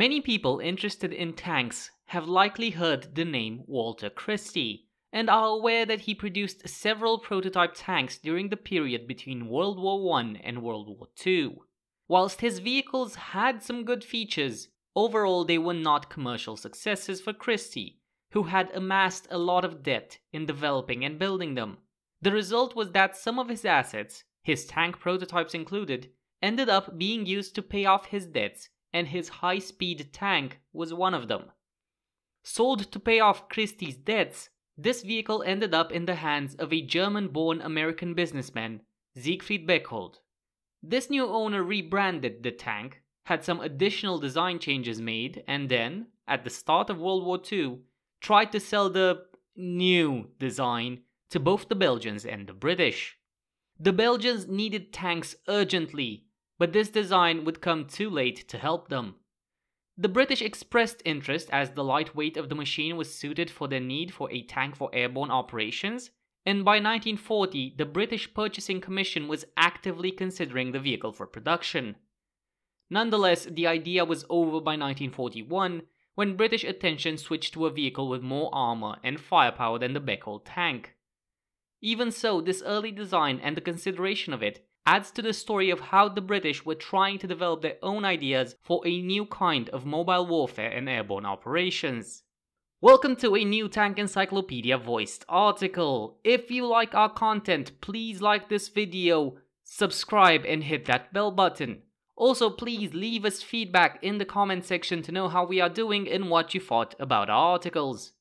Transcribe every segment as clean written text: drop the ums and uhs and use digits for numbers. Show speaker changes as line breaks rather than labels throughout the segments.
Many people interested in tanks have likely heard the name Walter Christie and are aware that he produced several prototype tanks during the period between World War I and World War II. Whilst his vehicles had some good features, overall they were not commercial successes for Christie, who had amassed a lot of debt in developing and building them. The result was that some of his assets, his tank prototypes included, ended up being used to pay off his debts, and his high-speed tank was one of them. Sold to pay off Christie's debts, this vehicle ended up in the hands of a German-born American businessman, Siegfried Bechold. This new owner rebranded the tank, had some additional design changes made, and then, at the start of World War II, tried to sell the new design to both the Belgians and the British. The Belgians needed tanks urgently, but this design would come too late to help them. The British expressed interest as the lightweight of the machine was suited for their need for a tank for airborne operations, and by 1940 the British Purchasing Commission was actively considering the vehicle for production. Nonetheless, the idea was over by 1941 when British attention switched to a vehicle with more armor and firepower than the Bechold tank. Even so, this early design and the consideration of it adds to the story of how the British were trying to develop their own ideas for a new kind of mobile warfare and airborne operations. Welcome to a new Tank Encyclopedia voiced article. If you like our content, please like this video, subscribe and hit that bell button. Also, please leave us feedback in the comment section to know how we are doing and what you thought about our articles.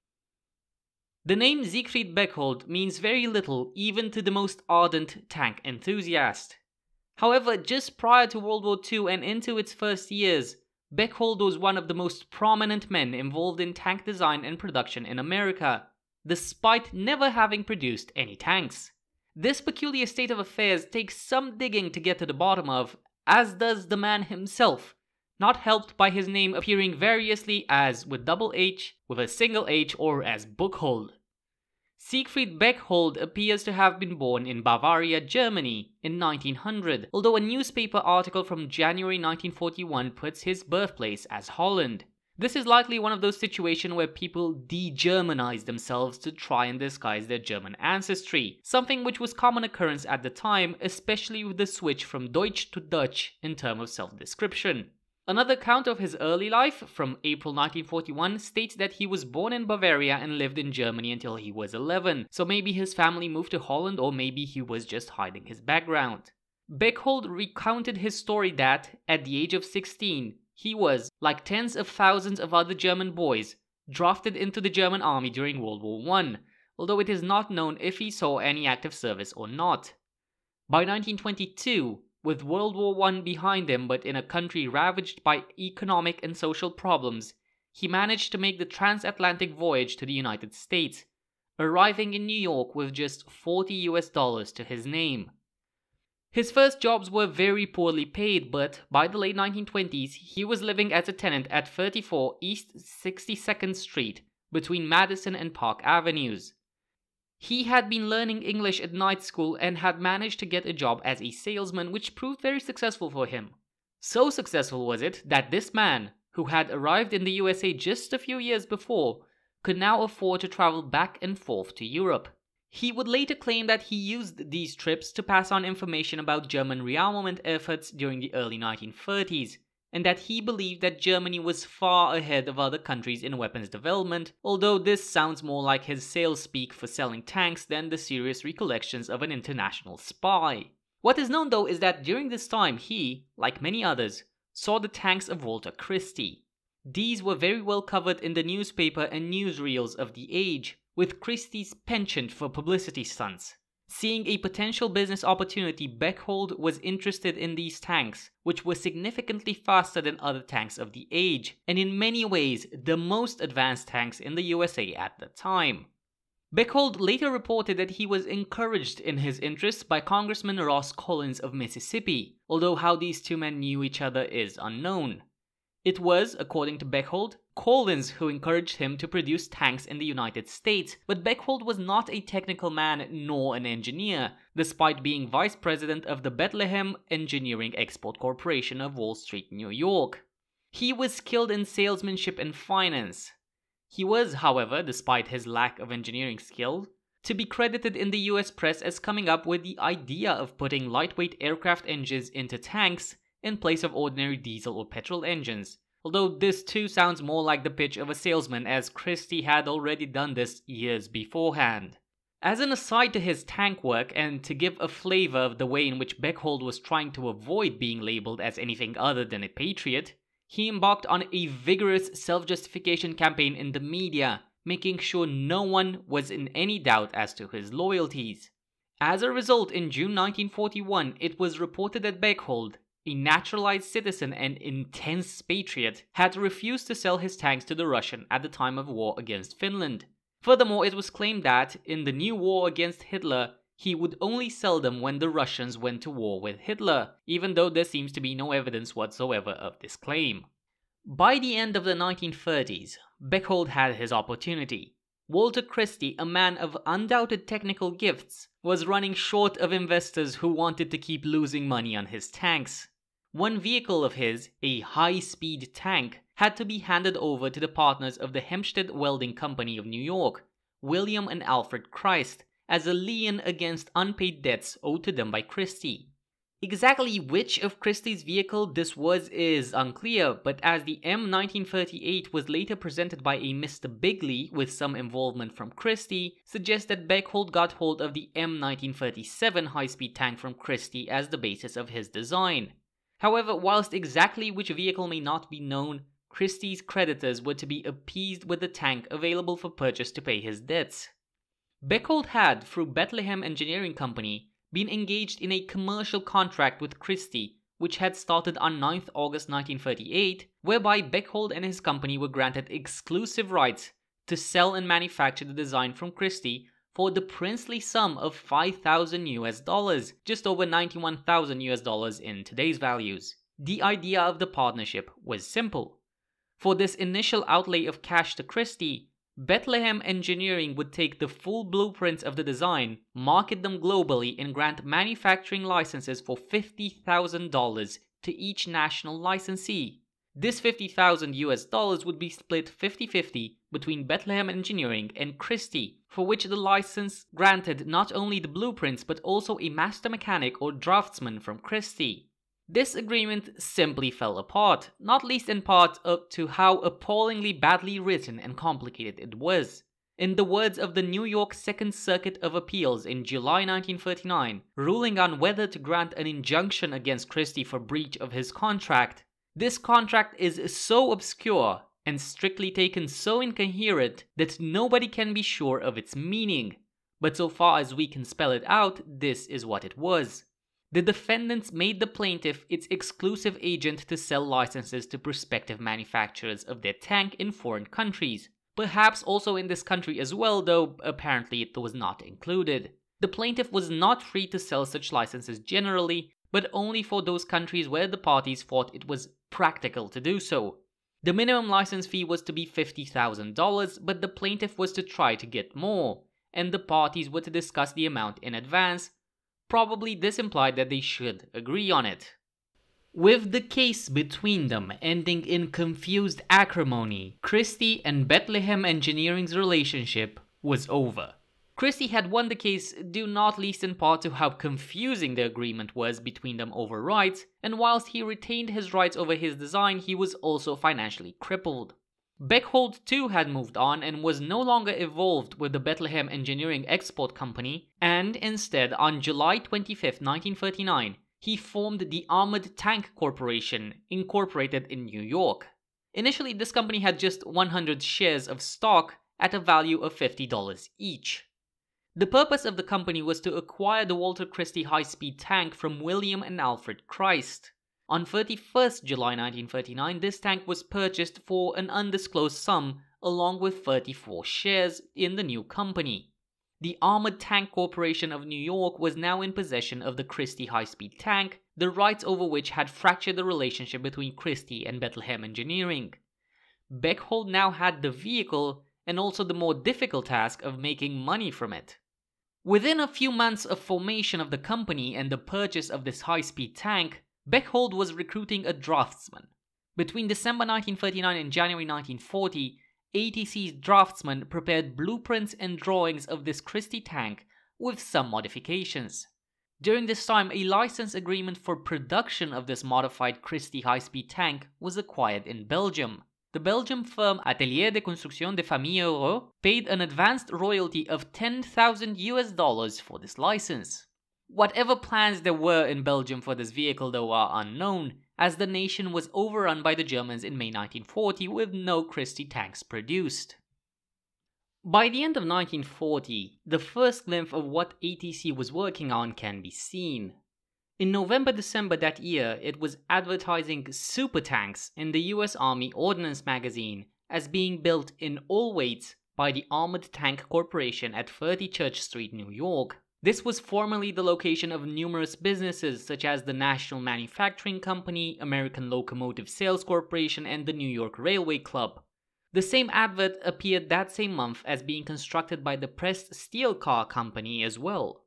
The name Siegfried Bechold means very little even to the most ardent tank enthusiast. However, just prior to World War II and into its first years, Bechold was one of the most prominent men involved in tank design and production in America, despite never having produced any tanks. This peculiar state of affairs takes some digging to get to the bottom of, as does the man himself, not helped by his name appearing variously as with double H, with a single H, or as Bechold. Siegfried Bechold appears to have been born in Bavaria, Germany in 1900, although a newspaper article from January 1941 puts his birthplace as Holland. This is likely one of those situations where people de-Germanize themselves to try and disguise their German ancestry, something which was common occurrence at the time, especially with the switch from Deutsch to Dutch in terms of self-description. Another account of his early life, from April 1941, states that he was born in Bavaria and lived in Germany until he was 11, so maybe his family moved to Holland or maybe he was just hiding his background. Bechold recounted his story that, at the age of 16, he was, like tens of thousands of other German boys, drafted into the German army during World War I, although it is not known if he saw any active service or not. By 1922, with World War I behind him but in a country ravaged by economic and social problems, he managed to make the transatlantic voyage to the United States, arriving in New York with just $40 to his name. His first jobs were very poorly paid, but by the late 1920s, he was living as a tenant at 34 East 62nd Street between Madison and Park Avenues. He had been learning English at night school and had managed to get a job as a salesman, which proved very successful for him. So successful was it that this man, who had arrived in the USA just a few years before, could now afford to travel back and forth to Europe. He would later claim that he used these trips to pass on information about German rearmament efforts during the early 1930s, and that he believed that Germany was far ahead of other countries in weapons development, although this sounds more like his sales speak for selling tanks than the serious recollections of an international spy. What is known though is that during this time he, like many others, saw the tanks of Walter Christie. These were very well covered in the newspaper and newsreels of the age, with Christie's penchant for publicity stunts. Seeing a potential business opportunity, Bechold was interested in these tanks, which were significantly faster than other tanks of the age, and in many ways the most advanced tanks in the USA at the time. Bechold later reported that he was encouraged in his interests by Congressman Ross Collins of Mississippi, although how these two men knew each other is unknown. It was, according to Bechold, Collins who encouraged him to produce tanks in the United States, but Bechold was not a technical man nor an engineer, despite being vice president of the Bethlehem Engineering Export Corporation of Wall Street, New York. He was skilled in salesmanship and finance. He was, however, despite his lack of engineering skill, to be credited in the US press as coming up with the idea of putting lightweight aircraft engines into tanks in place of ordinary diesel or petrol engines, although this too sounds more like the pitch of a salesman, as Christie had already done this years beforehand. As an aside to his tank work, and to give a flavor of the way in which Bechold was trying to avoid being labelled as anything other than a patriot, he embarked on a vigorous self-justification campaign in the media, making sure no one was in any doubt as to his loyalties. As a result, in June 1941, it was reported that Bechold, a naturalized citizen and intense patriot, had refused to sell his tanks to the Russians at the time of war against Finland. Furthermore, it was claimed that, in the new war against Hitler, he would only sell them when the Russians went to war with Hitler, even though there seems to be no evidence whatsoever of this claim. By the end of the 1930s, Bechold had his opportunity. Walter Christie, a man of undoubted technical gifts, was running short of investors who wanted to keep losing money on his tanks. One vehicle of his, a high-speed tank, had to be handed over to the partners of the Hempstead Welding Company of New York, William and Alfred Christ, as a lien against unpaid debts owed to them by Christie. Exactly which of Christie's vehicle this was is unclear, but as the M1938 was later presented by a Mr. Bigley with some involvement from Christie, suggests that Bechold got hold of the M1937 high-speed tank from Christie as the basis of his design. However, whilst exactly which vehicle may not be known, Christie's creditors were to be appeased with the tank available for purchase to pay his debts. Bechold had, through Bethlehem Engineering Company, been engaged in a commercial contract with Christie, which had started on 9th August 1938, whereby Bechold and his company were granted exclusive rights to sell and manufacture the design from Christie for the princely sum of $5,000 just over $91,000 in today's values. The idea of the partnership was simple. For this initial outlay of cash to Christie, Bethlehem Engineering would take the full blueprints of the design, market them globally, and grant manufacturing licenses for $50,000 to each national licensee. This $50,000 would be split 50-50 between Bethlehem Engineering and Christie, for which the license granted not only the blueprints but also a master mechanic or draftsman from Christie. This agreement simply fell apart, not least in part up to how appallingly badly written and complicated it was. In the words of the New York Second Circuit of Appeals in July 1939, ruling on whether to grant an injunction against Christie for breach of his contract, this contract is so obscure and strictly taken so incoherent that nobody can be sure of its meaning. But so far as we can spell it out, this is what it was. The defendants made the plaintiff its exclusive agent to sell licenses to prospective manufacturers of their tank in foreign countries, perhaps also in this country as well, though apparently it was not included. The plaintiff was not free to sell such licenses generally, but only for those countries where the parties thought it was practical to do so. The minimum license fee was to be $50,000, but the plaintiff was to try to get more, and the parties were to discuss the amount in advance. Probably this implied that they should agree on it. With the case between them ending in confused acrimony, Christie and Bethlehem Engineering's relationship was over. Christie had won the case due not least in part to how confusing the agreement was between them over rights, and whilst he retained his rights over his design, he was also financially crippled. Bechold too had moved on and was no longer involved with the Bethlehem Engineering Export Company, and instead on July 25, 1939, he formed the Armored Tank Corporation, incorporated in New York. Initially, this company had just 100 shares of stock at a value of $50 each. The purpose of the company was to acquire the Walter Christie high-speed tank from William and Alfred Christ. On 31st July 1939, this tank was purchased for an undisclosed sum along with 34 shares in the new company. The Armored Tank Corporation of New York was now in possession of the Christie high-speed tank, the rights over which had fractured the relationship between Christie and Bethlehem Engineering. Bechold now had the vehicle and also the more difficult task of making money from it. Within a few months of formation of the company and the purchase of this high-speed tank, Bechold was recruiting a draftsman. Between December 1939 and January 1940, ATC's draftsmen prepared blueprints and drawings of this Christie tank with some modifications. During this time, a license agreement for production of this modified Christie high-speed tank was acquired in Belgium. The Belgian firm Atelier de Construction de Famille Euro paid an advanced royalty of $10,000 for this license. Whatever plans there were in Belgium for this vehicle though are unknown, as the nation was overrun by the Germans in May 1940 with no Christie tanks produced. By the end of 1940, the first glimpse of what ATC was working on can be seen. In November-December that year, it was advertising super tanks in the US Army Ordnance magazine as being built in all weights by the Armored Tank Corporation at 30 Church Street, New York. This was formerly the location of numerous businesses such as the National Manufacturing Company, American Locomotive Sales Corporation, and the New York Railway Club. The same advert appeared that same month as being constructed by the Pressed Steel Car Company as well.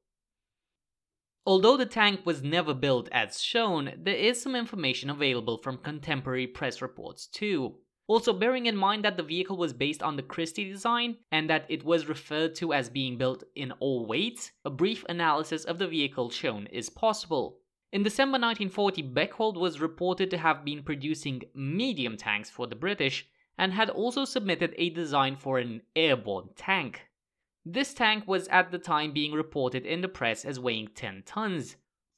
Although the tank was never built as shown, there is some information available from contemporary press reports too. Also bearing in mind that the vehicle was based on the Christie design and that it was referred to as being built in all weights, a brief analysis of the vehicle shown is possible. In December 1940, Bechold was reported to have been producing medium tanks for the British and had also submitted a design for an airborne tank. This tank was at the time being reported in the press as weighing 10 tons,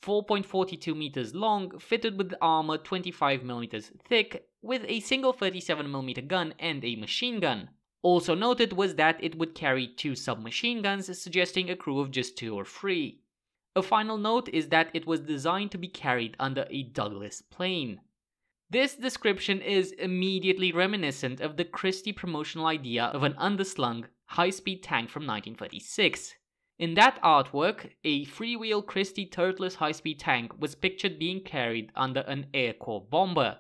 4.42 meters long, fitted with armor 25mm thick, with a single 37mm gun and a machine gun. Also noted was that it would carry 2 submachine guns, suggesting a crew of just 2 or 3. A final note is that it was designed to be carried under a Douglas plane. This description is immediately reminiscent of the Christie promotional idea of an underslung, high-speed tank from 1936. In that artwork, a freewheel Christie turretless high-speed tank was pictured being carried under an Air Corps bomber.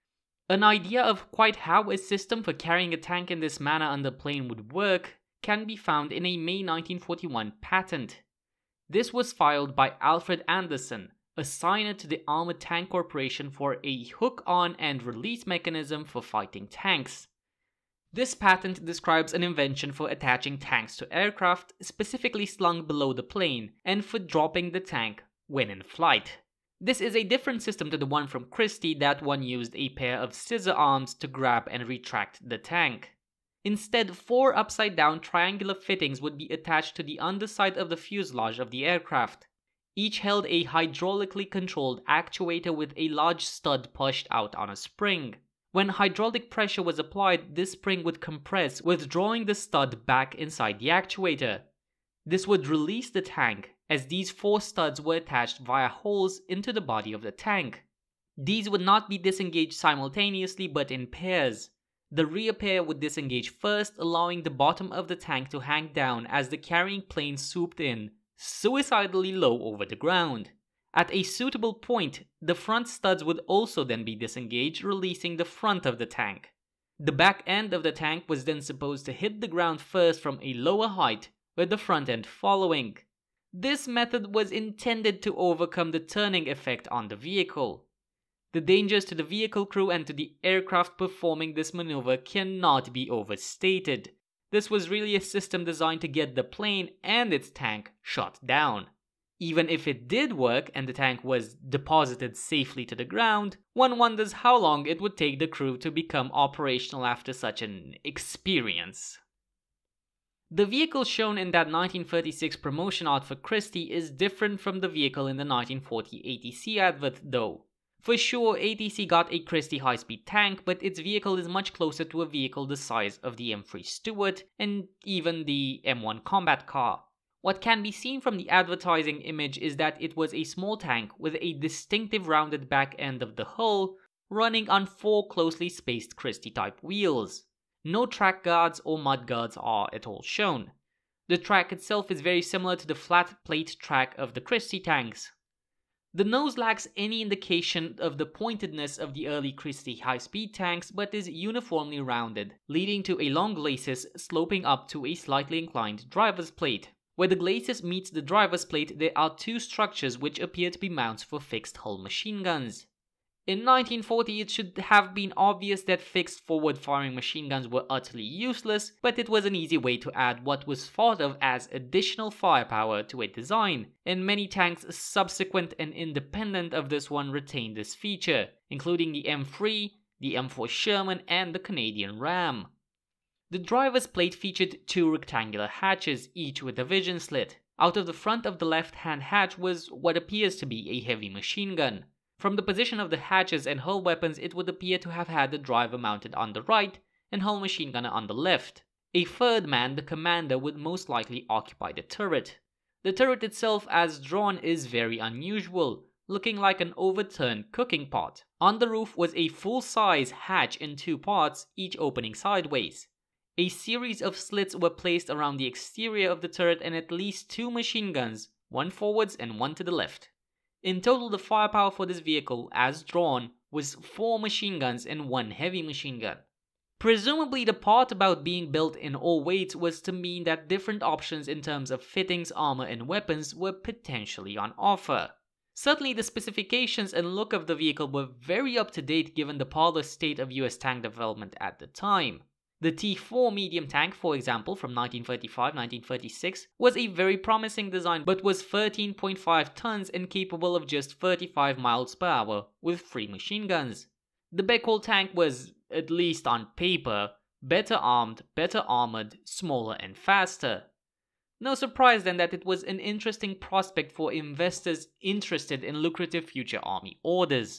An idea of quite how a system for carrying a tank in this manner under plane would work can be found in a May 1941 patent. This was filed by Alfred Anderson, a signer to the Armored Tank Corporation for a hook-on and release mechanism for fighting tanks. This patent describes an invention for attaching tanks to aircraft, specifically slung below the plane, and for dropping the tank when in flight. This is a different system to the one from Christie. That one used a pair of scissor arms to grab and retract the tank. Instead, 4 upside-down triangular fittings would be attached to the underside of the fuselage of the aircraft. Each held a hydraulically controlled actuator with a large stud pushed out on a spring. When hydraulic pressure was applied, this spring would compress, withdrawing the stud back inside the actuator. This would release the tank, as these 4 studs were attached via holes into the body of the tank. These would not be disengaged simultaneously but in pairs. The rear pair would disengage first, allowing the bottom of the tank to hang down as the carrying plane swooped in, suicidally low over the ground. At a suitable point, the front studs would also then be disengaged, releasing the front of the tank. The back end of the tank was then supposed to hit the ground first from a lower height, with the front end following. This method was intended to overcome the turning effect on the vehicle. The dangers to the vehicle crew and to the aircraft performing this maneuver cannot be overstated. This was really a system designed to get the plane and its tank shot down. Even if it did work and the tank was deposited safely to the ground, one wonders how long it would take the crew to become operational after such an experience. The vehicle shown in that 1936 promotion art for Christie is different from the vehicle in the 1940 ATC advert though. For sure, ATC got a Christie high-speed tank, but its vehicle is much closer to a vehicle the size of the M3 Stuart and even the M1 combat car. What can be seen from the advertising image is that it was a small tank with a distinctive rounded back end of the hull running on 4 closely spaced Christie-type wheels. No track guards or mud guards are at all shown. The track itself is very similar to the flat plate track of the Christie tanks. The nose lacks any indication of the pointedness of the early Christie high-speed tanks but is uniformly rounded, leading to a long glacis sloping up to a slightly inclined driver's plate. Where the glacis meets the driver's plate, there are 2 structures which appear to be mounts for fixed hull machine guns. In 1940, it should have been obvious that fixed forward-firing machine guns were utterly useless, but it was an easy way to add what was thought of as additional firepower to a design, and many tanks subsequent and independent of this one retained this feature, including the M3, the M4 Sherman, and the Canadian Ram. The driver's plate featured two rectangular hatches, each with a vision slit. Out of the front of the left-hand hatch was what appears to be a heavy machine gun. From the position of the hatches and hull weapons, it would appear to have had the driver mounted on the right and hull machine gunner on the left. A third man, the commander, would most likely occupy the turret. The turret itself as drawn is very unusual, looking like an overturned cooking pot. On the roof was a full-size hatch in two parts, each opening sideways. A series of slits were placed around the exterior of the turret and at least two machine guns, one forwards and one to the left. In total, the firepower for this vehicle, as drawn, was 4 machine guns and 1 heavy machine gun. Presumably, the part about being built in all weights was to mean that different options in terms of fittings, armor, and weapons were potentially on offer. Certainly, the specifications and look of the vehicle were very up to date given the parlous state of US tank development at the time. The T4 medium tank, for example, from 1935-1936, was a very promising design but was 13.5 tons and capable of just 35 miles per hour with 3 machine guns. The Bechold tank was, at least on paper, better armed, better armored, smaller and faster. No surprise then that it was an interesting prospect for investors interested in lucrative future army orders.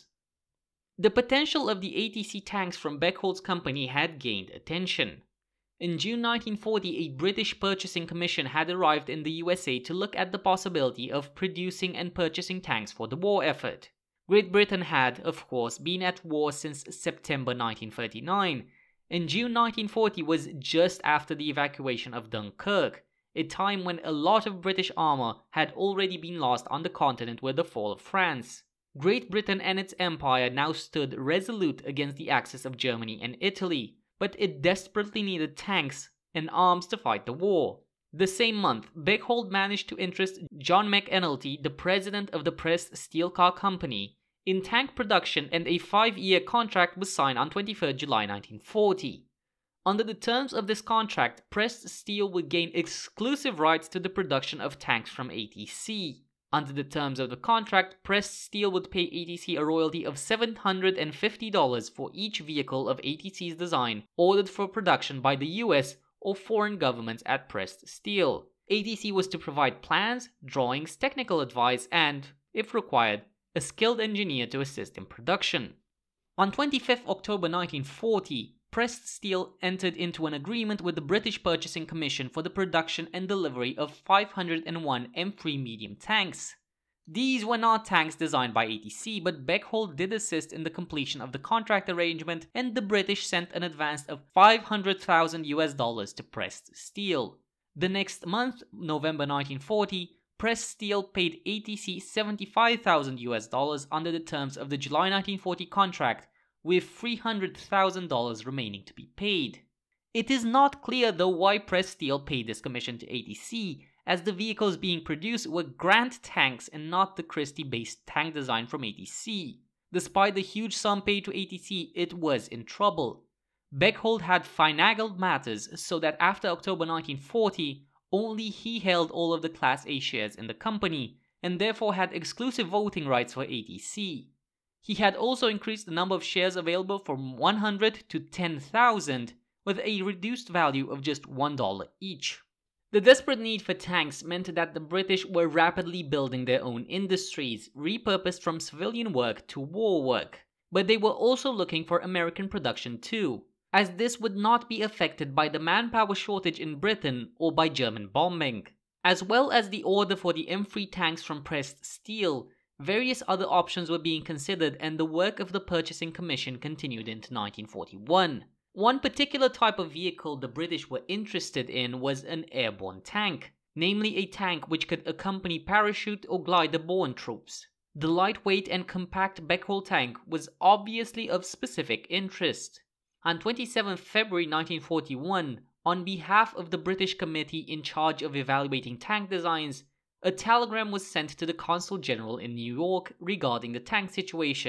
The potential of the ATC tanks from Bechold's company had gained attention. In June 1940, a British purchasing commission had arrived in the USA to look at the possibility of producing and purchasing tanks for the war effort. Great Britain had, of course, been at war since September 1939, and June 1940 was just after the evacuation of Dunkirk, a time when a lot of British armour had already been lost on the continent with the fall of France. Great Britain and its empire now stood resolute against the axis of Germany and Italy, but it desperately needed tanks and arms to fight the war. The same month, Bechold managed to interest John McEnulty, the president of the Pressed Steel Car Company, in tank production, and a 5-year contract was signed on 23 July 1940. Under the terms of this contract, Pressed Steel would gain exclusive rights to the production of tanks from ATC. Under the terms of the contract, Pressed Steel would pay ATC a royalty of $750 for each vehicle of ATC's design ordered for production by the US or foreign governments at Pressed Steel. ATC was to provide plans, drawings, technical advice, and, if required, a skilled engineer to assist in production. On 25 October 1940, Pressed Steel entered into an agreement with the British Purchasing Commission for the production and delivery of 501 M3 medium tanks. These were not tanks designed by ATC, but Bechold did assist in the completion of the contract arrangement, and the British sent an advance of $500,000 to Pressed Steel. The next month, November 1940, Pressed Steel paid ATC $75,000 under the terms of the July 1940 contract, with $300,000 remaining to be paid. It is not clear though why Pressed Steel paid this commission to ATC, as the vehicles being produced were Grant tanks and not the Christie-based tank design from ATC. Despite the huge sum paid to ATC, it was in trouble. Bechold had finagled matters so that after October 1940, only he held all of the Class A shares in the company, and therefore had exclusive voting rights for ATC. He had also increased the number of shares available from 100 to 10,000, with a reduced value of just $1 each. The desperate need for tanks meant that the British were rapidly building their own industries, repurposed from civilian work to war work. But they were also looking for American production too, as this would not be affected by the manpower shortage in Britain or by German bombing. As well as the order for the M3 tanks from Pressed Steel, various other options were being considered, and the work of the Purchasing Commission continued into 1941. One particular type of vehicle the British were interested in was an airborne tank, namely a tank which could accompany parachute or glider-borne troops. The lightweight and compact Bechold tank was obviously of specific interest. On 27 February 1941, on behalf of the British committee in charge of evaluating tank designs, a telegram was sent to the Consul General in New York regarding the tank situation.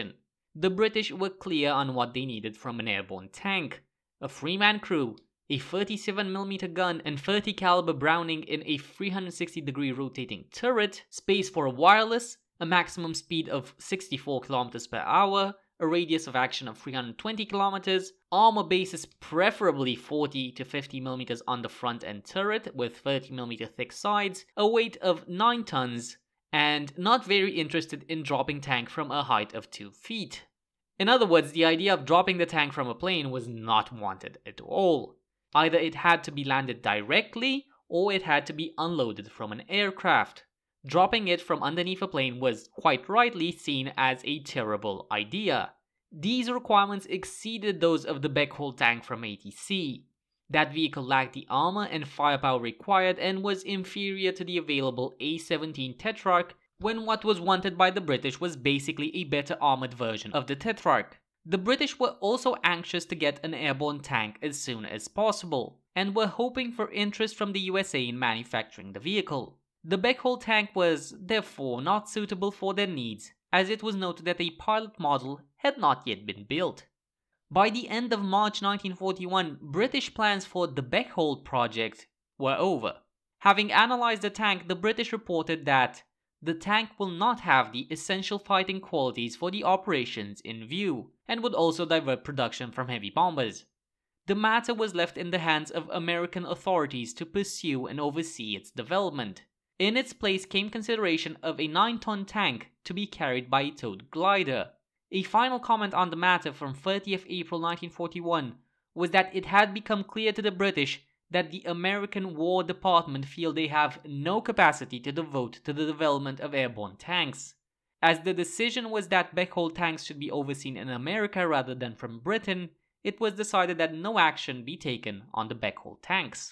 The British were clear on what they needed from an airborne tank: a 3-man crew, a 37mm gun and 30 caliber Browning in a 360-degree rotating turret, space for a wireless, a maximum speed of 64 km per hour, a radius of action of 320 km, armor bases preferably 40 to 50mm on the front end turret with 30mm thick sides, a weight of 9 tons, and not very interested in dropping tank from a height of 2 feet. In other words, the idea of dropping the tank from a plane was not wanted at all. Either it had to be landed directly, or it had to be unloaded from an aircraft. Dropping it from underneath a plane was quite rightly seen as a terrible idea. These requirements exceeded those of the Bechold tank from ATC. That vehicle lacked the armor and firepower required and was inferior to the available A-17 Tetrarch, when what was wanted by the British was basically a better armored version of the Tetrarch. The British were also anxious to get an airborne tank as soon as possible, and were hoping for interest from the USA in manufacturing the vehicle. The Bechold tank was, therefore, not suitable for their needs, as it was noted that a pilot model had not yet been built. By the end of March 1941, British plans for the Bechold project were over. Having analyzed the tank, the British reported that the tank will not have the essential fighting qualities for the operations in view, and would also divert production from heavy bombers. The matter was left in the hands of American authorities to pursue and oversee its development. In its place came consideration of a 9-ton tank to be carried by a towed glider. A final comment on the matter from 30th April 1941 was that it had become clear to the British that the American War Department feel they have no capacity to devote to the development of airborne tanks. As the decision was that Bechold tanks should be overseen in America rather than from Britain, it was decided that no action be taken on the Bechold tanks.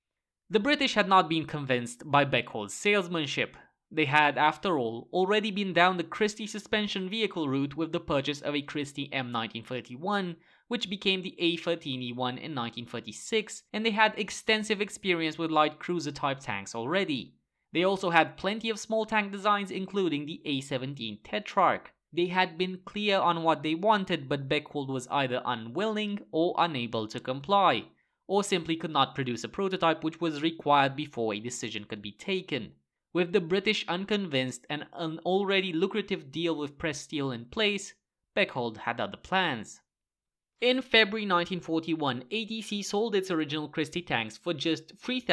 The British had not been convinced by Bechold's salesmanship. They had, after all, already been down the Christie suspension vehicle route with the purchase of a Christie M1931, which became the A13E1 in 1936, and they had extensive experience with light cruiser type tanks already. They also had plenty of small tank designs, including the A17 Tetrarch. They had been clear on what they wanted, but Bechold was either unwilling or unable to comply, or simply could not produce a prototype which was required before a decision could be taken. With the British unconvinced and an already lucrative deal with Press Steel in place, Bechold had other plans. In February 1941, ATC sold its original Christie tanks for just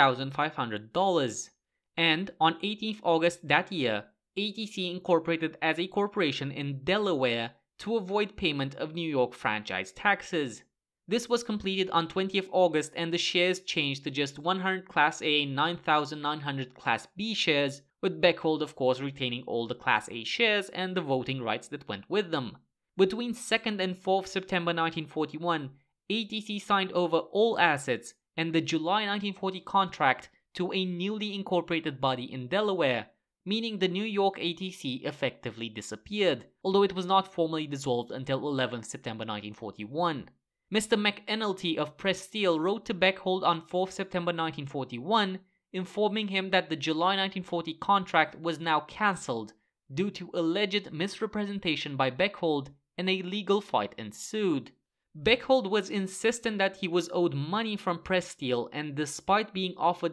$3,500, and on 18th August that year, ATC incorporated as a corporation in Delaware to avoid payment of New York franchise taxes. This was completed on 20th August and the shares changed to just 100 Class A and 9,900 Class B shares, with Bechold of course retaining all the Class A shares and the voting rights that went with them. Between 2nd and 4th September 1941, ATC signed over all assets and the July 1940 contract to a newly incorporated body in Delaware, meaning the New York ATC effectively disappeared, although it was not formally dissolved until 11th September 1941. Mr. McEnulty of Press Steel wrote to Bechold on 4th September 1941, informing him that the July 1940 contract was now cancelled due to alleged misrepresentation by Bechold, and a legal fight ensued. Bechold was insistent that he was owed money from Press Steel, and despite being offered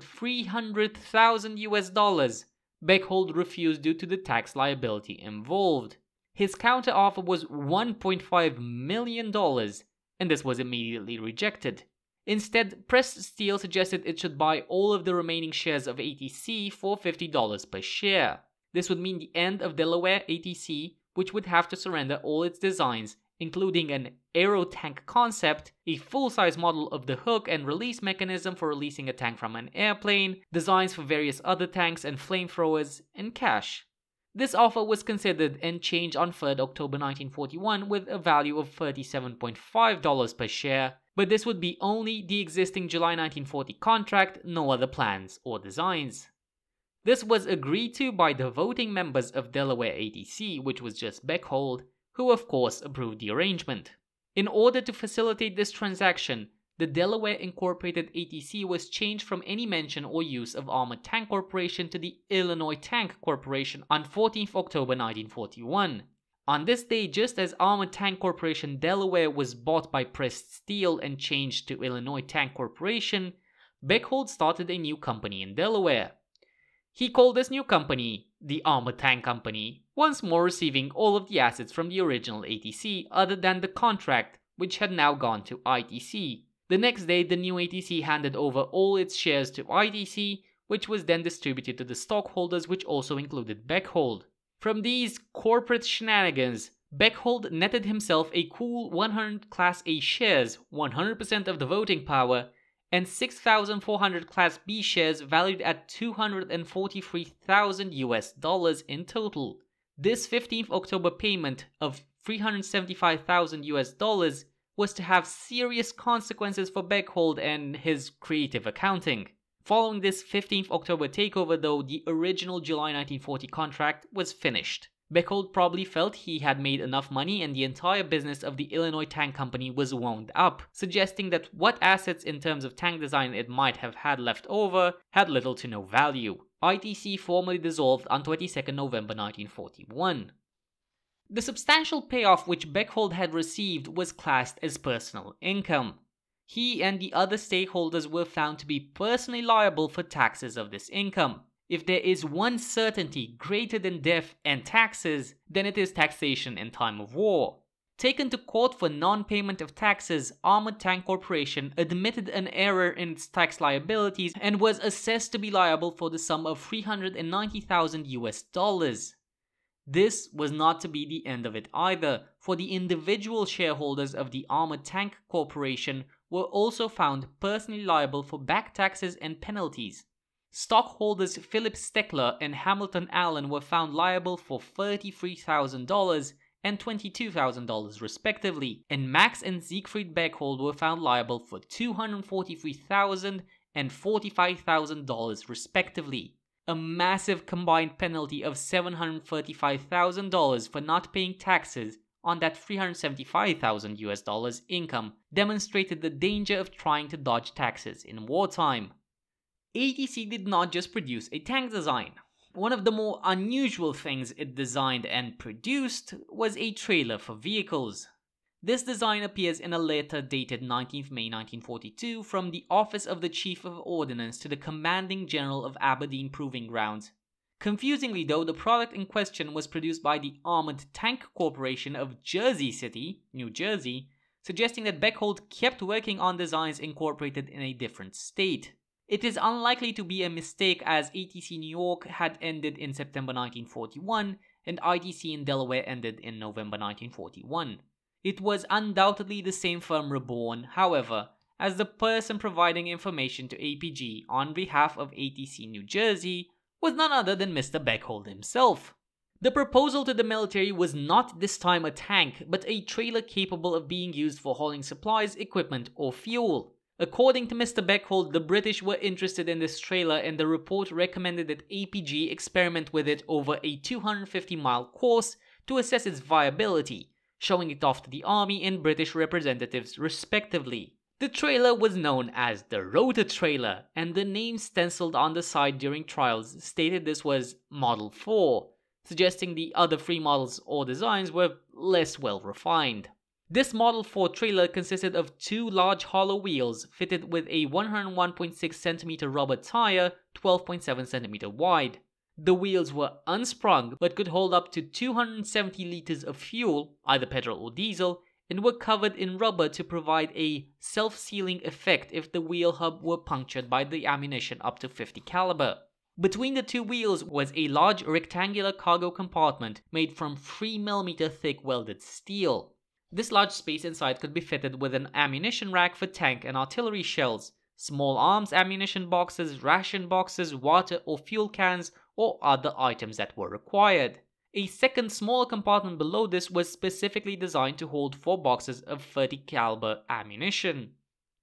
$300,000, Bechold refused due to the tax liability involved. His counteroffer was $1.5 million, and this was immediately rejected. Instead, Press Steel suggested it should buy all of the remaining shares of ATC for $50 per share. This would mean the end of Delaware ATC, which would have to surrender all its designs, including an aero tank concept, a full-size model of the hook and release mechanism for releasing a tank from an airplane, designs for various other tanks and flamethrowers, and cash. This offer was considered and changed on 3rd October 1941 with a value of $37.5 per share, but this would be only the existing July 1940 contract, no other plans or designs. This was agreed to by the voting members of Delaware ATC, which was just Bechold, who of course approved the arrangement. In order to facilitate this transaction, the Delaware Incorporated ATC was changed from any mention or use of Armored Tank Corporation to the Illinois Tank Corporation on 14th October 1941. On this day, just as Armored Tank Corporation Delaware was bought by Pressed Steel and changed to Illinois Tank Corporation, Bechold started a new company in Delaware. He called this new company the Armored Tank Company, once more receiving all of the assets from the original ATC other than the contract, which had now gone to ITC. The next day, the new ATC handed over all its shares to ITC, which was then distributed to the stockholders, which also included Bechold. From these corporate shenanigans, Bechold netted himself a cool 100 Class A shares, 100% of the voting power, and 6,400 Class B shares valued at $243,000 in total. This 15th October payment of $375,000 was to have serious consequences for Bechold and his creative accounting. Following this 15th October takeover though, the original July 1940 contract was finished. Bechold probably felt he had made enough money and the entire business of the Illinois Tank Company was wound up, suggesting that what assets in terms of tank design it might have had left over had little to no value. ITC formally dissolved on 22nd November 1941. The substantial payoff which Bechold had received was classed as personal income. He and the other stakeholders were found to be personally liable for taxes of this income. If there is one certainty greater than death and taxes, then it is taxation in time of war. Taken to court for non-payment of taxes, Armored Tank Corporation admitted an error in its tax liabilities and was assessed to be liable for the sum of $390,000. This was not to be the end of it either, for the individual shareholders of the Armored Tank Corporation were also found personally liable for back taxes and penalties. Stockholders Philip Steckler and Hamilton Allen were found liable for $33,000 and $22,000 respectively, and Max and Siegfried Bechold were found liable for $243,000 and $45,000 respectively. A massive combined penalty of $735,000 for not paying taxes on that $375,000 income demonstrated the danger of trying to dodge taxes in wartime. ATC did not just produce a tank design. One of the more unusual things it designed and produced was a trailer for vehicles. This design appears in a letter dated 19th May 1942 from the Office of the Chief of Ordnance to the Commanding General of Aberdeen Proving Grounds. Confusingly though, the product in question was produced by the Armored Tank Corporation of Jersey City, New Jersey, suggesting that Bechold kept working on designs incorporated in a different state. It is unlikely to be a mistake as ATC New York had ended in September 1941 and ITC in Delaware ended in November 1941. It was undoubtedly the same firm reborn, however, as the person providing information to APG on behalf of ATC New Jersey was none other than Mr. Bechold himself. The proposal to the military was not this time a tank, but a trailer capable of being used for hauling supplies, equipment, or fuel. According to Mr. Bechold, the British were interested in this trailer and the report recommended that APG experiment with it over a 250-mile course to assess its viability, showing it off to the Army and British representatives respectively. The trailer was known as the Rotor Trailer, and the name stenciled on the side during trials stated this was Model 4, suggesting the other 3 models or designs were less well refined. This Model 4 trailer consisted of 2 large hollow wheels fitted with a 101.6 cm rubber tire, 12.7 cm wide. The wheels were unsprung but could hold up to 270 liters of fuel, either petrol or diesel, and were covered in rubber to provide a self-sealing effect if the wheel hub were punctured by the ammunition up to 50 caliber. Between the 2 wheels was a large rectangular cargo compartment made from 3mm thick welded steel. This large space inside could be fitted with an ammunition rack for tank and artillery shells, small arms ammunition boxes, ration boxes, water or fuel cans, or other items that were required. A second smaller compartment below this was specifically designed to hold 4 boxes of 30 caliber ammunition.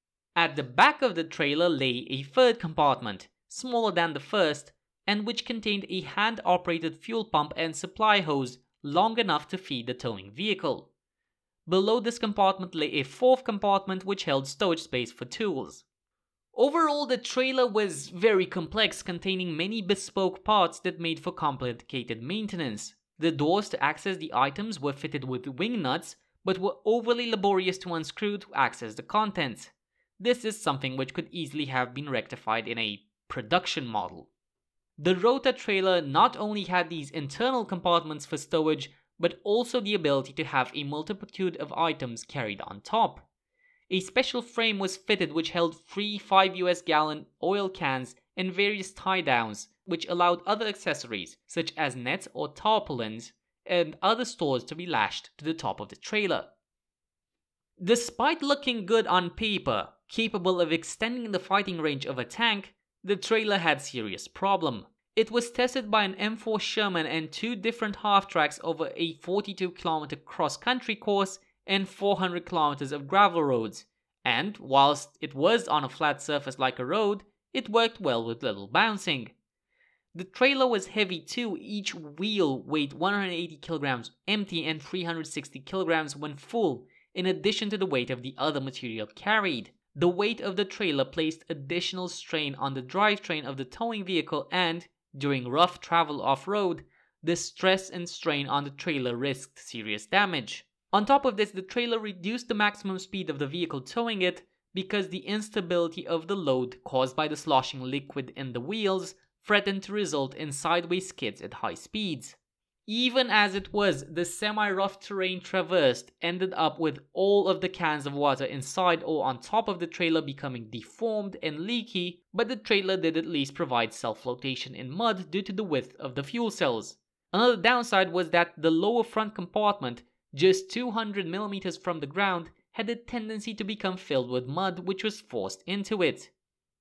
At the back of the trailer lay a third compartment, smaller than the first, and which contained a hand-operated fuel pump and supply hose long enough to feed the towing vehicle. Below this compartment lay a 4th compartment which held storage space for tools. Overall, the trailer was very complex, containing many bespoke parts that made for complicated maintenance. The doors to access the items were fitted with wing nuts, but were overly laborious to unscrew to access the contents. This is something which could easily have been rectified in a production model. The rota trailer not only had these internal compartments for stowage, but also the ability to have a multitude of items carried on top. A special frame was fitted which held 3 5 US gallon oil cans and various tie-downs, which allowed other accessories, such as nets or tarpaulins, and other stores to be lashed to the top of the trailer. Despite looking good on paper, capable of extending the fighting range of a tank, the trailer had serious problem. It was tested by an M4 Sherman and 2 different half-tracks over a 42-kilometer cross-country course and 400 kilometers of gravel roads, and whilst it was on a flat surface like a road, it worked well with little bouncing. The trailer was heavy too. Each wheel weighed 180 kilograms empty and 360 kilograms when full, in addition to the weight of the other material carried. The weight of the trailer placed additional strain on the drivetrain of the towing vehicle, and, during rough travel off-road, the stress and strain on the trailer risked serious damage. On top of this, the trailer reduced the maximum speed of the vehicle towing it because the instability of the load caused by the sloshing liquid in the wheels threatened to result in sideways skids at high speeds. Even as it was, the semi-rough terrain traversed ended up with all of the cans of water inside or on top of the trailer becoming deformed and leaky, but the trailer did at least provide self-flotation in mud due to the width of the fuel cells. Another downside was that the lower front compartment, just 200 millimeters from the ground, had a tendency to become filled with mud which was forced into it.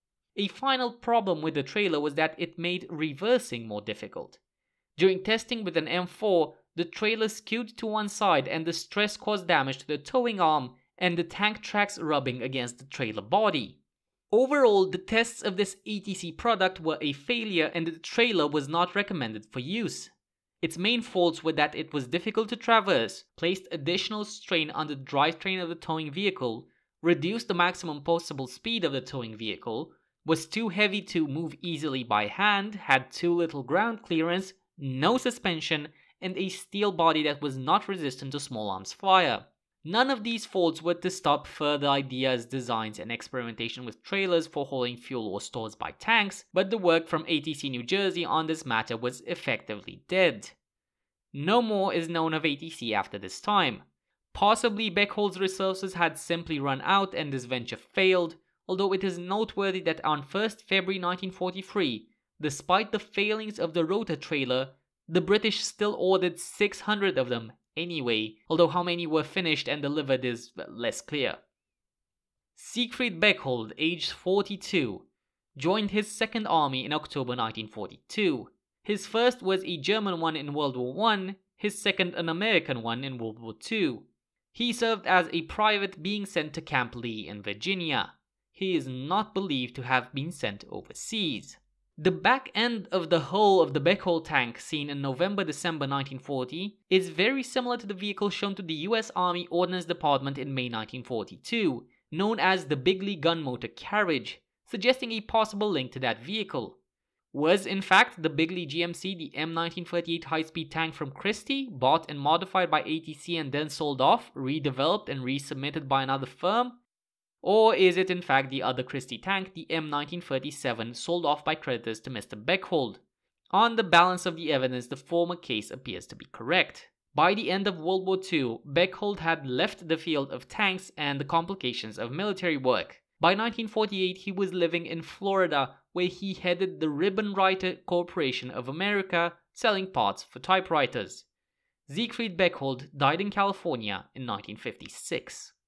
A final problem with the trailer was that it made reversing more difficult. During testing with an M4, the trailer skewed to one side and the stress caused damage to the towing arm and the tank tracks rubbing against the trailer body. Overall, the tests of this ATC product were a failure and the trailer was not recommended for use. Its main faults were that it was difficult to traverse, placed additional strain on the drivetrain of the towing vehicle, reduced the maximum possible speed of the towing vehicle, was too heavy to move easily by hand, had too little ground clearance, no suspension, and a steel body that was not resistant to small arms fire. None of these faults were to stop further ideas, designs, and experimentation with trailers for hauling fuel or stores by tanks, but the work from ATC New Jersey on this matter was effectively dead. No more is known of ATC after this time. Possibly Bechold's resources had simply run out and this venture failed, although it is noteworthy that on 1st February 1943, despite the failings of the rota trailer, the British still ordered 600 of them anyway, although how many were finished and delivered is less clear. Siegfried Bechold, aged 42, joined his second army in October 1942. His first was a German one in World War I, his second an American one in World War II. He served as a private being sent to Camp Lee in Virginia. He is not believed to have been sent overseas. The back end of the hull of the Bechold tank seen in November-December 1940 is very similar to the vehicle shown to the US Army Ordnance Department in May 1942, known as the Bigley gun motor carriage, suggesting a possible link to that vehicle. Was in fact the Bigley GMC the M1938 high-speed tank from Christie, bought and modified by ATC and then sold off, redeveloped and resubmitted by another firm? Or is it in fact the other Christie tank, the M1937, sold off by creditors to Mr. Bechold? On the balance of the evidence, the former case appears to be correct. By the end of World War II, Bechold had left the field of tanks and the complications of military work. By 1948, he was living in Florida, where he headed the Ribbon Writer Corporation of America, selling parts for typewriters. Siegfried Bechold died in California in 1956.